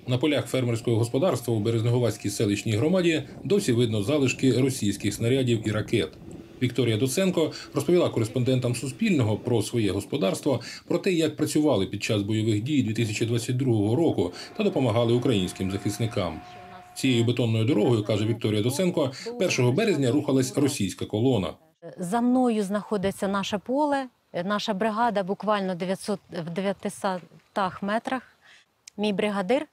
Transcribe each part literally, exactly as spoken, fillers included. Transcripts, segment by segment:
На полях фермерського господарства у Березнеговацькій селищній громаді досі видно залишки російських снарядів і ракет. Вікторія Доценко розповіла кореспондентам Суспільного про своє господарство, про те, як працювали під час бойових дій дві тисячі двадцять другого року та допомагали українським захисникам. Цією бетонною дорогою, каже Вікторія Доценко, першого березня рухалась російська колона. За мною знаходиться наше поле, наша бригада буквально в дев'ятистах метрах. Мій бригадир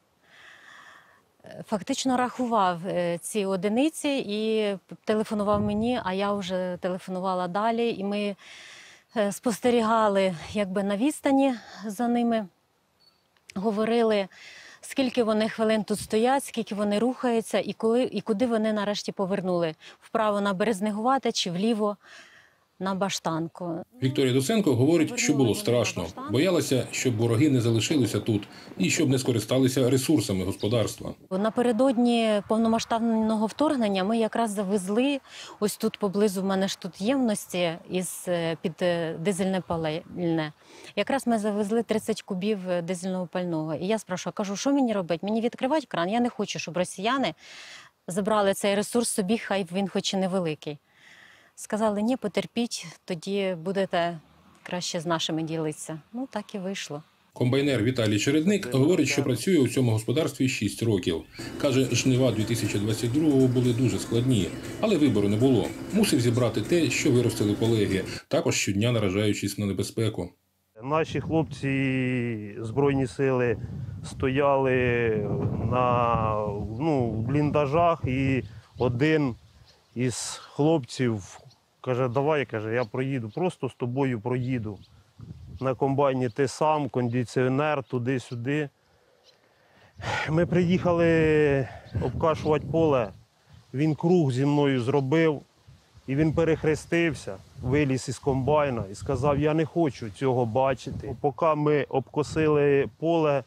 фактично рахував ці одиниці і телефонував мені, а я вже телефонувала далі. І ми спостерігали якби на відстані за ними, говорили, скільки вони хвилин тут стоять, скільки вони рухаються і, коли, і куди вони нарешті повернули. Вправо на Березнеговате чи вліво на Баштанку. Вікторія Доценко говорить, що було страшно. Боялася, щоб вороги не залишилися тут і щоб не скористалися ресурсами господарства. Напередодні повномасштабного вторгнення ми якраз завезли, ось тут поблизу в мене ж тут ємності із під дизельне пальне. Якраз ми завезли тридцять кубів дизельного пального. І я спрашиваю, кажу, що мені робити? Мені відкривати кран? Я не хочу, щоб росіяни забрали цей ресурс собі, хай він хоч і невеликий. Сказали, ні, потерпіть, тоді будете краще з нашими ділитися. Ну, так і вийшло. Комбайнер Віталій Чередник говорить, що працює у цьому господарстві шість років. Каже, жнива дві тисячі двадцять другого були дуже складні, але вибору не було. Мусив зібрати те, що виростили колеги, також щодня наражаючись на небезпеку. Наші хлопці, Збройні сили, стояли на ну, бліндажах, і один із хлопців каже, давай, каже, я проїду, просто з тобою проїду. На комбайні ти сам, кондиціонер, туди-сюди. Ми приїхали обкашувати поле, він круг зі мною зробив, і він перехрестився, виліз із комбайна і сказав, я не хочу цього бачити. Поки ми обкосили поле,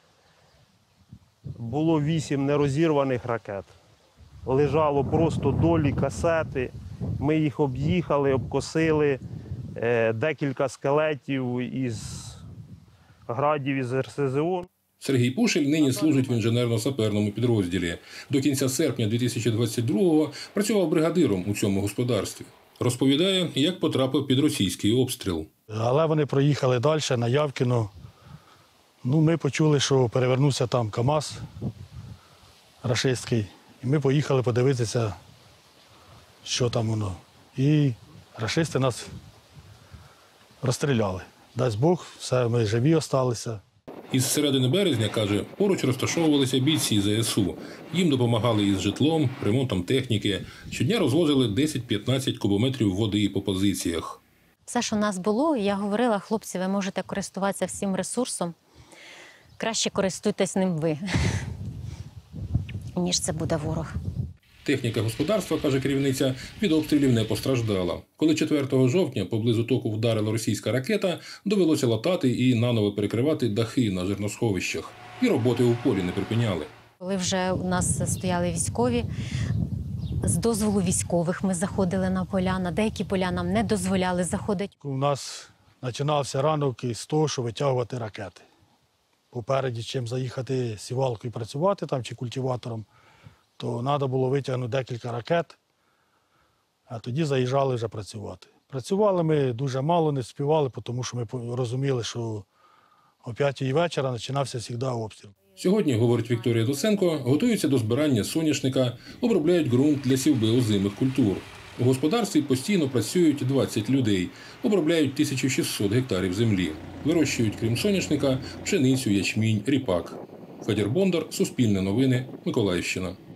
було вісім нерозірваних ракет. Лежало просто долі касети, ми їх об'їхали, обкосили, декілька скелетів із градів із ер ес зе о. Сергій Пушель нині служить в інженерно-саперному підрозділі. До кінця серпня дві тисячі двадцять другого працював бригадиром у цьому господарстві. Розповідає, як потрапив під російський обстріл. Але вони проїхали далі, на Явкіно. Ну, ми почули, що перевернувся там КАМАЗ рашистський. І ми поїхали подивитися, що там воно. І рашисти нас розстріляли. Дасть Бог, все, ми живі залишилися. Із середини березня, каже, поруч розташовувалися бійці зе ес у. Їм допомагали із житлом, ремонтом техніки. Щодня розвозили десять-п'ятнадцять кубометрів води по позиціях. Все, що в нас було, я говорила, хлопці, ви можете користуватися всім ресурсом. Краще користуйтесь ним ви, ніж це буде ворог. Техніка господарства, каже керівниця, від обстрілів не постраждала. Коли четвертого жовтня поблизу току вдарила російська ракета, довелося латати і наново перекривати дахи на зерносховищах. І роботи у полі не припиняли. Коли вже у нас стояли військові, з дозволу військових ми заходили на поля, на деякі поля нам не дозволяли заходити. У нас починався ранок із того, що витягувати ракети. Попереді, чим заїхати сівалкою працювати там чи культиватором, то треба було витягнути декілька ракет, а тоді заїжджали вже працювати. Працювали ми дуже мало, не співали, тому що ми розуміли, що о п'ятій вечора починався завжди обстріл. Сьогодні, говорить Вікторія Доценко, готуються до збирання соняшника, обробляють ґрунт для сівби озимих культур. У господарстві постійно працюють двадцять людей, обробляють тисячу шістсот гектарів землі. Вирощують, крім соняшника, пшеницю, ячмінь, ріпак. Федір Бондар, Суспільне новини, Миколаївщина.